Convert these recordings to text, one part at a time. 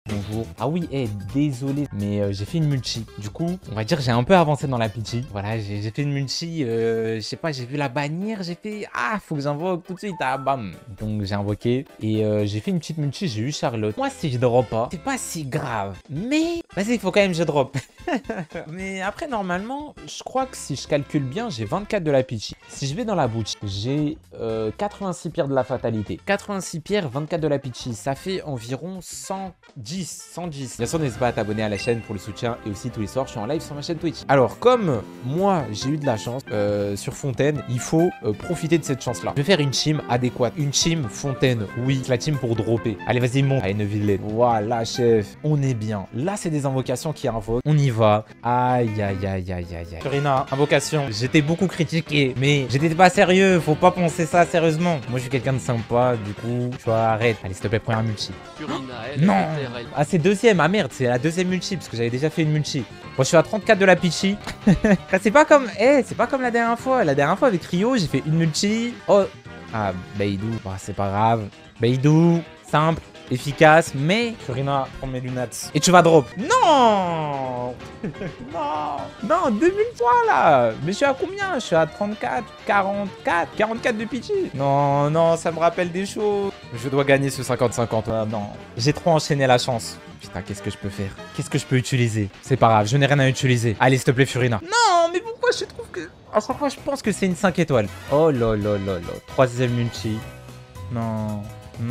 bonjour. Ah oui, désolé, mais j'ai fait une multi. Du coup, on va dire j'ai un peu avancé dans la pitchy. Voilà, j'ai fait une multi, je sais pas, j'ai vu la bannière, j'ai fait, ah, faut que j'invoque tout de suite, ah, bam. Donc j'ai invoqué et j'ai fait une petite multi, j'ai eu Charlotte. Moi, si je drop pas, c'est pas si grave. Mais, vas-y, il faut quand même que je drop. Mais après, normalement, je crois que si je calcule bien, j'ai 24 de la pitchy. Si je vais dans la boutique, j'ai 86 pierres de la fatalité. 86 pierres, 24 de la pitchy. Ça fait environ 110. Bien sûr, n'hésitez pas à t'abonner à la chaîne pour le soutien. Et aussi, tous les soirs, je suis en live sur ma chaîne Twitch. Alors, comme moi, j'ai eu de la chance sur Fontaine, il faut profiter de cette chance-là. Je vais faire une team adéquate. Une team Fontaine, oui. La team pour dropper. Allez, vas-y, monte. À une vilaine. Voilà, chef. On est bien. Là, c'est des invocations qui invoquent. On y va. Aïe, aïe, aïe, aïe, aïe, aïe. Furina, invocation. J'étais beaucoup critiqué, mais j'étais pas sérieux. Faut pas penser ça sérieusement. Moi, je suis quelqu'un de sympa. Du coup, tu vois, arrête. Allez, s'il te plaît, première multi. Non. Ah, c'est deuxième. Ah merde, c'est la deuxième multi parce que j'avais déjà fait une multi. Bon, je suis à 34 de la pitchy. C'est pas comme, c'est pas comme la dernière fois. La dernière fois avec Rio, j'ai fait une multi. Oh, ah, Beidou. Bah, c'est pas grave. Beidou, simple. Efficace, mais Furina, prends mes lunettes. Et tu vas drop. Non. Non, 2003 là. Mais je suis à combien? Je suis à 34, 44 de pitchy. Non, ça me rappelle des choses. Je dois gagner ce 50-50. Non, j'ai trop enchaîné la chance. Putain, qu'est-ce que je peux faire? Qu'est-ce que je peux utiliser? C'est pas grave, je n'ai rien à utiliser. Allez, s'il te plaît, Furina. Non, mais pourquoi je trouve que... À chaque fois, je pense que c'est une 5 étoiles. Oh là là là là. Troisième multi. Non.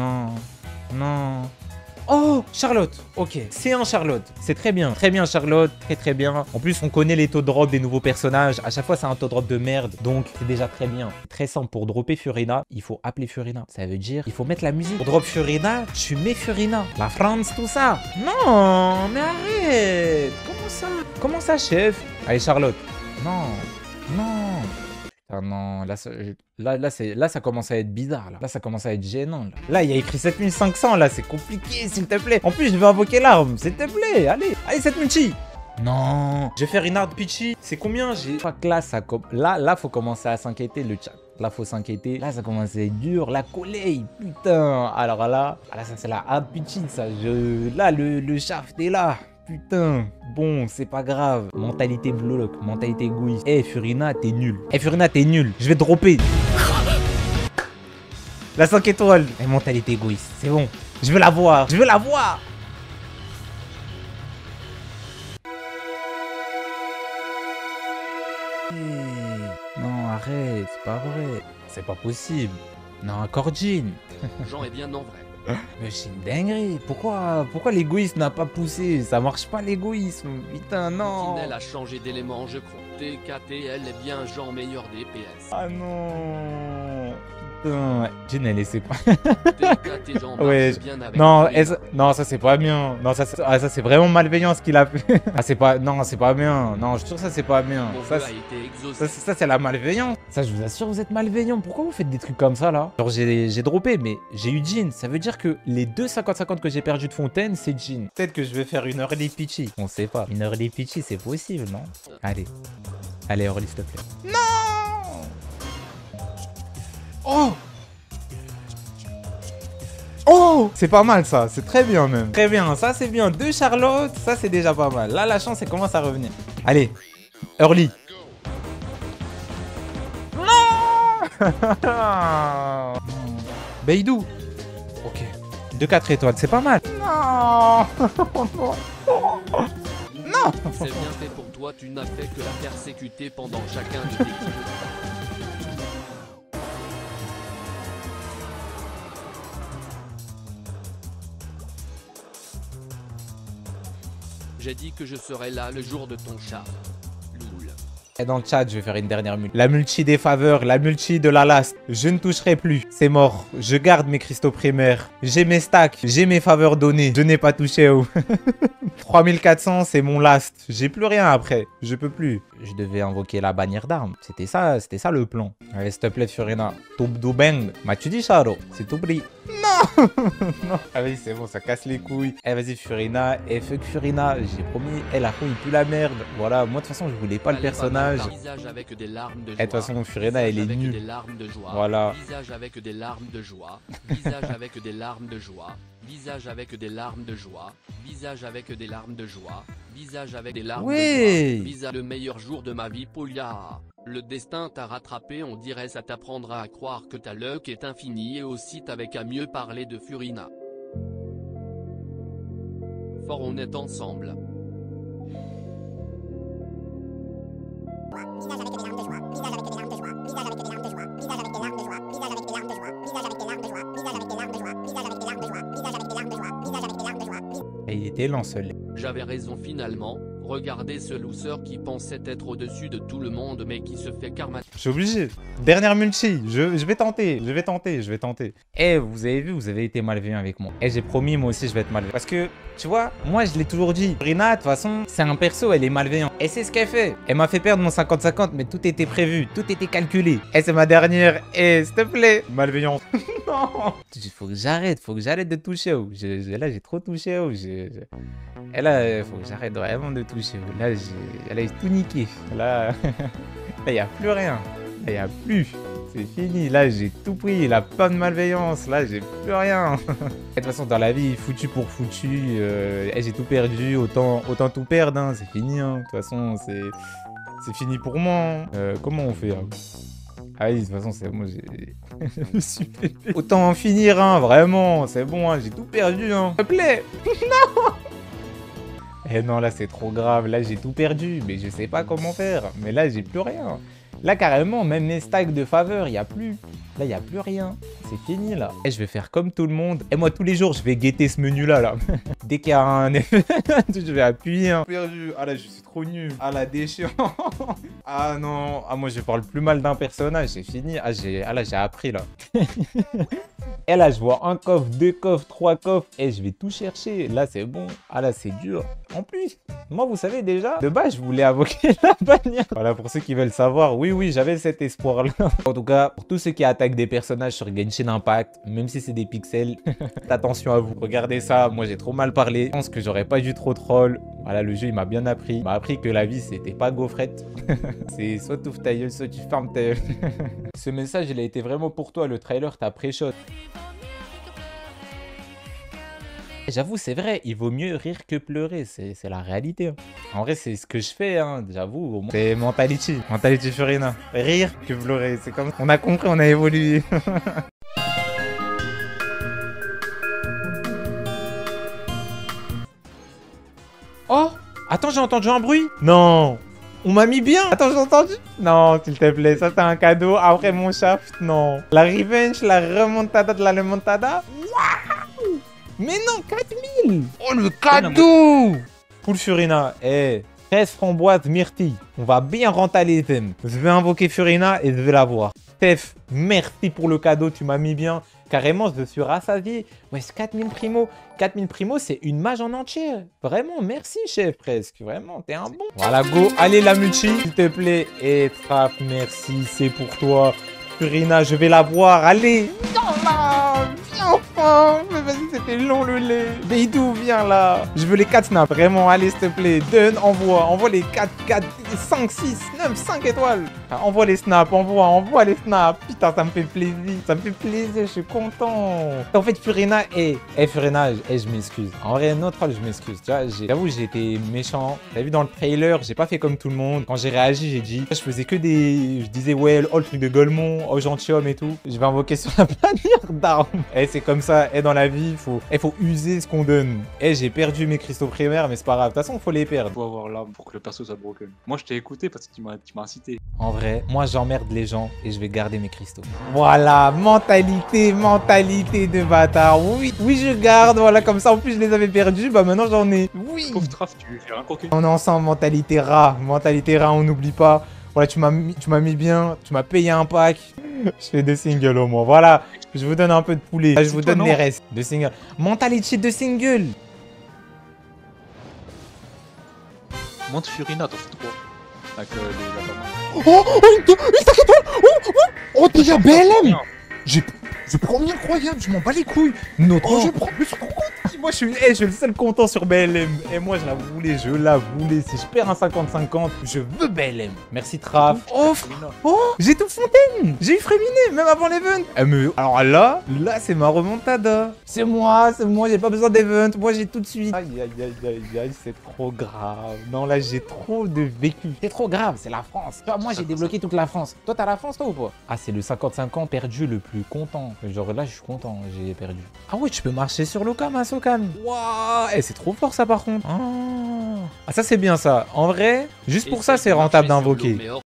Oh, Charlotte. Ok, c'est un Charlotte. C'est très bien Charlotte, très bien. En plus, on connaît les taux de drop des nouveaux personnages. À chaque fois, c'est un taux de drop de merde. Donc, c'est déjà très bien. Très simple, pour dropper Furina, il faut appeler Furina. Ça veut dire, il faut mettre la musique. Pour drop Furina, tu mets Furina. La France, tout ça. Non, mais arrête. Comment ça, chef? Allez, Charlotte. Non. Ah non, là, ça commence à être bizarre. Là, ça commence à être gênant. Là, il y a écrit 7500. Là, c'est compliqué, s'il te plaît. En plus, je vais invoquer l'arme. S'il te plaît, allez, cette multi. Non. Je vais faire une hard pitchy. C'est combien j'ai... Je crois que là, faut commencer à s'inquiéter, le chat. Là, faut s'inquiéter. Là, ça commence à être dur. La collègue, putain. Alors là, ça, c'est la hard pitchy, ça. Là, le shaft est là. Putain, bon, c'est pas grave. Mentalité bloc, mentalité égoïste. Furina, t'es nul. Furina, t'es nul. Je vais dropper. La 5 étoiles. Mentalité égoïste, c'est bon. Je veux la voir. Non, arrête, c'est pas vrai. C'est pas possible. Non, Corgine. Jean est bien en vrai. Mais c'est une dinguerie. Pourquoi l'égoïsme n'a pas poussé? Ça marche pas l'égoïsme. Putain, non. Tinel a changé d'élément, je crois. TKTL est bien Jean meilleur DPS. Ah non. Putain, Tinel, c'est quoi? TKT Jean Ouais. bien avec non, ça c'est pas bien. Non, ça c'est vraiment malveillant ce qu'il a fait. Ah, c'est pas bien. Non, je suis sûr que ça c'est pas bien. Mon Ça, vœu a été exaucé. ça c'est la malveillance. Ça, je vous assure, vous êtes malveillant. Pourquoi vous faites des trucs comme ça là? Genre, j'ai droppé, mais j'ai eu Jean. Ça veut dire que les deux 50-50 que j'ai perdu de Fontaine, c'est Jean. Peut-être que je vais faire une early pitchy. On sait pas. Une early pitchy, c'est possible, non? Allez, early, s'il te plaît. Non! Oh, c'est pas mal ça, c'est très bien même. Très bien, ça c'est bien. 2 Charlotte, ça c'est déjà pas mal. Là, la chance, elle commence à revenir. Allez, early. Non. Beidou. Ok. 2-4 étoiles, c'est pas mal. Non. Non. C'est bien fait pour toi, tu n'as fait que la persécuter pendant chacun de tes kills. J'ai dit que je serais là le jour de ton chat. Loul. Et dans le chat, je vais faire une dernière multi. La multi des faveurs, la multi de la last. Je ne toucherai plus. C'est mort. Je garde mes cristaux primaires. J'ai mes stacks. J'ai mes faveurs données. Je n'ai pas touché au... 3400, c'est mon last. J'ai plus rien après. Je peux plus. Je devais invoquer la bannière d'armes. C'était ça le plan. Allez, s'il te plaît, Furina. Toubdou bang. M'as-tu dit, Charo? C'est tout pris. Non. Non. Ah oui, c'est bon, ça casse les couilles. Eh, vas-y, Furina. Fuck Furina. J'ai promis. La fouille, il pue la merde. Voilà, moi, de toute façon, je voulais pas le personnage. Visage avec des larmes de joie. De toute façon, Furina, elle est nulle. Des larmes de joie. Voilà. Visage avec des larmes de joie. Visage avec des larmes de joie. visage avec des larmes de joie, visage avec des larmes de joie, visage avec des larmes de Ouais. joie, visage le meilleur jour de ma vie Polia. Le destin t'a rattrapé, on dirait ça t'apprendra à croire que ta luck est infinie et aussi t'avais qu'à mieux parler de Furina. Fort on est ensemble. Et il était lent seul. J'avais raison finalement, regardez ce loser qui pensait être au-dessus de tout le monde mais qui se fait karma. Je suis obligé. Dernière multi. Je vais tenter. Je vais tenter. Eh, vous avez vu, vous avez été malveillant avec moi. Eh, j'ai promis, moi aussi, je vais être malveillant. Parce que, tu vois, moi, je l'ai toujours dit. Furina, de toute façon, c'est un perso, elle est malveillante. Et c'est ce qu'elle fait. Elle m'a fait perdre mon 50-50, mais tout était prévu. Tout était calculé. Eh, c'est ma dernière. Eh, s'il te plaît. Malveillante. Non. Il faut que j'arrête de toucher. Oh. Là, j'ai trop touché. Oh. Et là, il faut que j'arrête vraiment de toucher. Oh. Là, j'ai tout niqué. Là, il n'y a plus rien. Il n'y a plus. C'est fini. Là, j'ai tout pris. La pas de malveillance. Là, j'ai plus rien. De toute façon, dans la vie, foutu pour foutu. J'ai tout perdu. Autant tout perdre. Hein. C'est fini. Hein. De toute façon, c'est fini pour moi. Hein. Comment on fait hein? Ah oui, de toute façon, c'est moi, je me suis fait... Autant en finir, hein, vraiment, c'est bon, hein, j'ai tout perdu, hein. S'il te plaît. Non. Eh non, là, c'est trop grave, là, j'ai tout perdu, mais je sais pas comment faire. Mais là, j'ai plus rien. Là, carrément, même les stacks de faveur, il n'y a plus. Là, il n'y a plus rien. C'est fini, là. Et je vais faire comme tout le monde. Et moi, tous les jours, je vais guetter ce menu-là, là. Dès qu'il y a un effet, je vais appuyer. Hein. Perdu. Ah là, je suis trop nul. Ah la déchéance. Ah non. Ah, moi, je parle plus mal d'un personnage. C'est fini. Ah là, j'ai appris, là. Et là, je vois un coffre, 2 coffres, 3 coffres. Et je vais tout chercher. Là, c'est bon. Ah là, c'est dur. En plus, moi, vous savez déjà, de base, je voulais invoquer la bannière. Voilà, pour ceux qui veulent savoir, oui, j'avais cet espoir-là. En tout cas, pour tous ceux qui attaquent des personnages sur Genshin Impact, même si c'est des pixels, attention à vous. Regardez ça, moi, j'ai trop mal parlé. Je pense que j'aurais pas dû trop troll. Voilà, le jeu, il m'a bien appris. Il m'a appris que la vie, c'était pas gaufrette. C'est soit tu ouvres ta gueule, soit tu fermes ta gueule. Ce message, il a été vraiment pour toi. Le trailer t'a pré-shot. J'avoue, c'est vrai, il vaut mieux rire que pleurer, c'est la réalité. Hein. En vrai, c'est ce que je fais, hein, j'avoue. C'est mentality Furina. Rire que pleurer, c'est comme... On a compris, on a évolué. Oh, attends, j'ai entendu un bruit. Non, on m'a mis bien. Attends, j'ai entendu. Non, s'il te plaît, ça c'est un cadeau après mon shaft, non. La revenge, la remontada de la remontada. Waouh. Mais non, 4000. Oh, le cadeau. Pour Furina, 13 framboises myrtilles. On va bien rentrer les thèmes. Je vais invoquer Furina et je vais la voir. Steph, merci pour le cadeau, tu m'as mis bien. Carrément, je suis rassasié. Ouais, 4000 primo. 4000 primo, c'est une mage en entière. Vraiment, merci, chef, presque. Vraiment, t'es un bon. Voilà, go. Allez, la multi, s'il te plaît. Et Trap, merci, c'est pour toi. Furina, je vais la voir. Allez. Non, là. Viens enfin. Mais vas-y, c'était long le lait. Beidou, viens là. Je veux les 4 snaps. Vraiment, allez, s'il te plaît. Donne, envoie. Envoie les 4, 5, 6, 9, 5 étoiles. Envoie les snaps, envoie les snaps. Putain, ça me fait plaisir. Ça me fait plaisir, je suis content. En fait, Furina, Furina, je m'excuse. En vrai, notre troll, je m'excuse. Tu vois, j'avoue, j'ai été méchant. T'as vu dans le trailer, j'ai pas fait comme tout le monde. Quand j'ai réagi, j'ai dit, je faisais que des... Je disais, ouais, oh, le truc de Golemon, oh, gentilhomme et tout. Je vais invoquer sur la bannière d'armes. C'est comme ça. Dans la vie, faut user ce qu'on donne. J'ai perdu mes cristaux primaires, mais c'est pas grave. De toute façon, faut les perdre. Faut avoir l'âme pour que le perso soit broken. Moi, je t'ai écouté parce que tu m'as incité. En vrai, moi, j'emmerde les gens et je vais garder mes cristaux. Voilà, mentalité de bâtard. Oui, je garde. Voilà, comme ça, en plus, je les avais perdus. Bah, maintenant, j'en ai. Oui. Pauvre Traf, tu veux faire un coquin. On est ensemble, mentalité rat, on n'oublie pas. Voilà, tu m'as mis bien, tu m'as payé un pack. Je fais 2 singles au moins. Voilà, je vous donne un peu de poulet. Là, je vous donne les restes. 2 singles. Mentality de single. Monte Furina, t'en fous de quoi? Avec la une stack étoile. Oh, déjà BLM. J'ai premier incroyable, je m'en bats les couilles. Notre jeu prend plus sur ton compte. Moi, je suis le seul content sur BLM. Et moi, je la voulais. Si je perds un 50-50, je veux BLM. Merci, Traf. Oh, j'ai tout Fontaine. J'ai eu Fréminet, même avant l'event. Alors là, c'est ma remontada. C'est moi, j'ai pas besoin d'event. Moi, j'ai tout de suite. Aïe, c'est trop grave. Non, là, j'ai trop de vécu. C'est trop grave, c'est la France. Toi, moi, j'ai débloqué toute la France. Toi, t'as la France, toi, ou pas? Ah, c'est le 55 ans perdu le plus content. Genre là, je suis content, j'ai perdu. Ah ouais, tu peux marcher sur l'Okam à Sokam. Waouh, c'est trop fort ça par contre. Ah, ça c'est bien ça. En vrai, juste pour ça, c'est rentable d'invoquer.